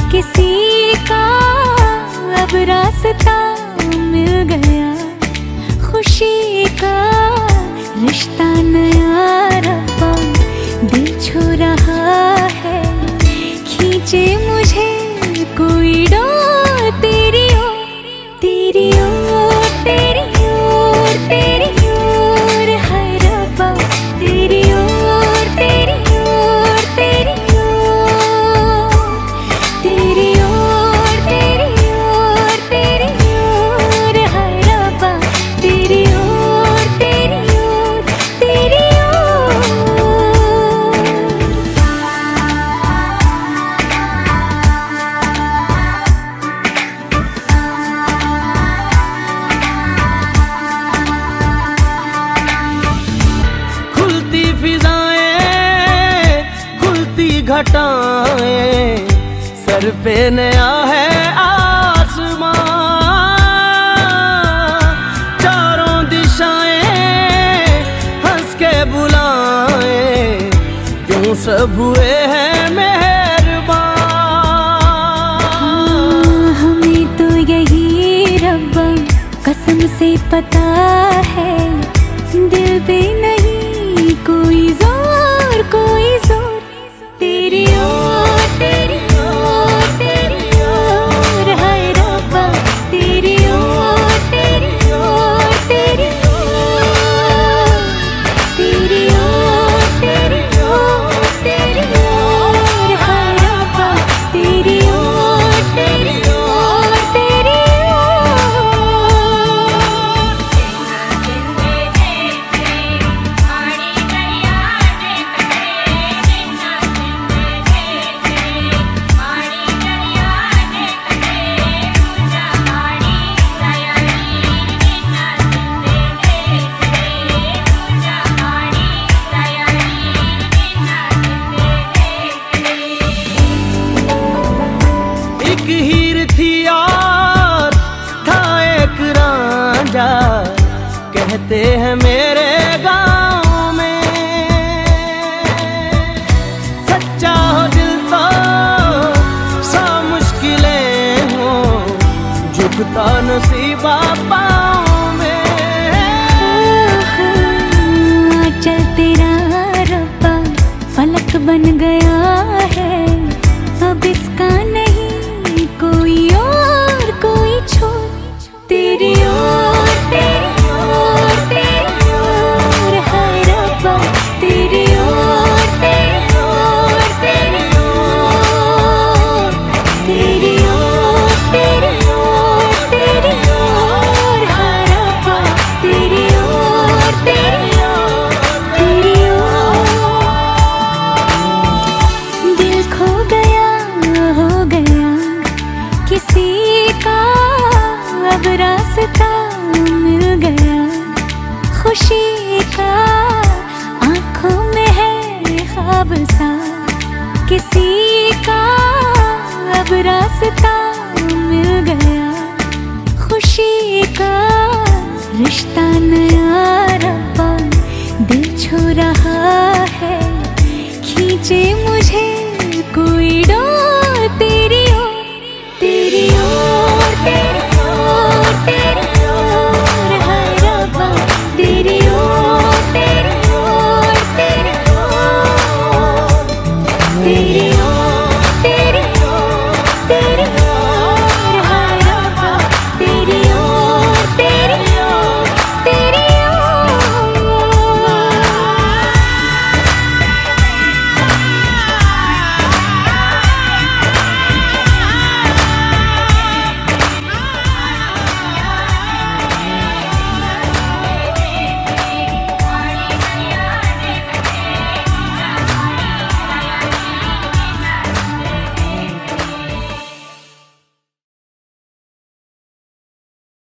किसी का अब रास्ता मिल गया, खुशी का रिश्ता नया रब्बा दिल छू रहा है, खींचे मुझे कोई डोर तेरी ओर, तेरी ओर, तेरी ओर, तेरी ओर है रब्बा, तेरी ओर, तेरी ओर, तेरी ओर, तेरी ओर, तेरी ओर, तेरी ओर है रब्बा, तेरी ओर, तेरी ओर, तेरी घटाएं, सर पे नया है आसमां, चारों दिशाएं हंस के बुलाएं, क्यों सब हुए हैं मेहरबान। हमें तो यही रब्बा कसम से पता है, दिल पे नहीं कोई जोर, कोई जोर, तेरी ओर, तेरी ओर, तेरी ओर है रब्बा, तेरी ओर, तेरी ओर, तेरी ओर, तेरी ओर, तेरी ओर, तेरी ओर है रब्बा, तेरी ओर, तेरी ओर, तेरी हीर थी और था एक रांझा, कहते हैं मेरे गांव में, सच्चा हो दिल तो सा मुश्किलें हो, झुकता नसीबा पाँव में। चल तेरा रब्बा फलक बन गया है, अब इसका नहीं कोई और, कोई छोड़, तेरी ओर, तेरी ओर, तेरी ओर है रब्बा, तेरी ओर, तेरी ओर, तेरी ओर, तेरी ओर, तेरी ओर, तेरी ओर है रब्बा, तेरी ओर, तेरी ओर, तेरी ओर। दिल खो गया, हो गया किसी का अब रास्ता मिल गया, खुशी का आंखों में है ख्वाब सा, किसी का अब रास्ता मिल गया, खुशी का रिश्ता नया रब्बा दिल छू रहा है, खींचे